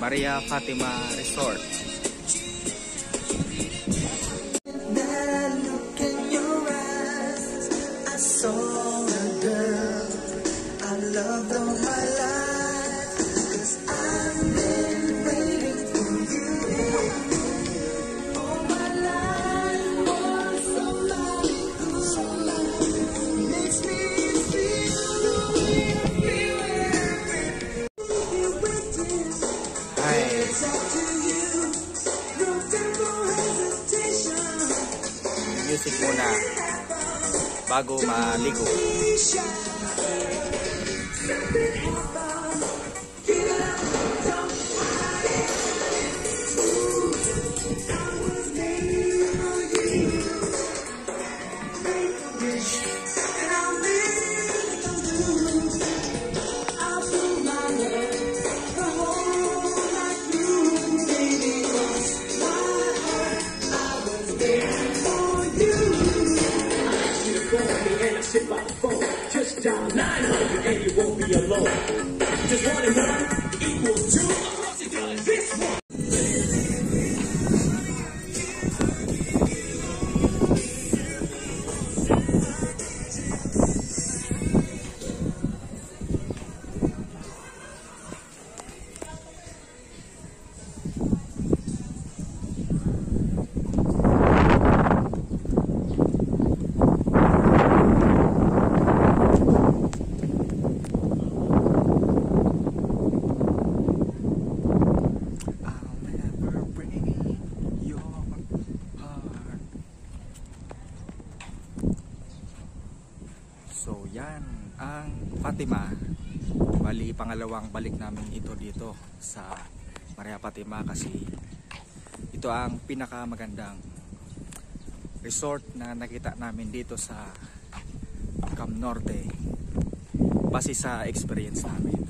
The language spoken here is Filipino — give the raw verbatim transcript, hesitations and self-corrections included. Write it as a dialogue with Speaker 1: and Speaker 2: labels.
Speaker 1: Maria Fatima Resort. Music muna bago maligo.
Speaker 2: Sit by the phone, just dial nine hundred and you won't be alone. Just one and one equals two. Across the gun, this one. So yan ang Fatima. Bali pangalawang balik namin ito dito sa Maria Fatima kasi ito ang pinakamagandang resort na nakita namin dito sa Cam Norte base sa experience namin.